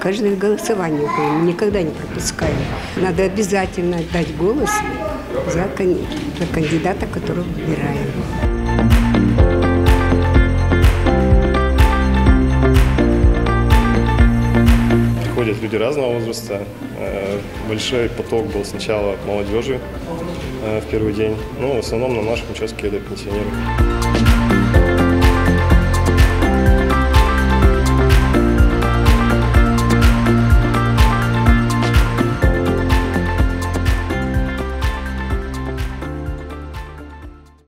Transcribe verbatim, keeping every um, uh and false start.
каждое голосование ходим, никогда не пропускаем. Надо обязательно отдать голос за, за кандидата, которого выбираем. Приходят люди разного возраста. Большой поток был сначала молодежи в первый день, но в основном на нашем участке это пенсионеры.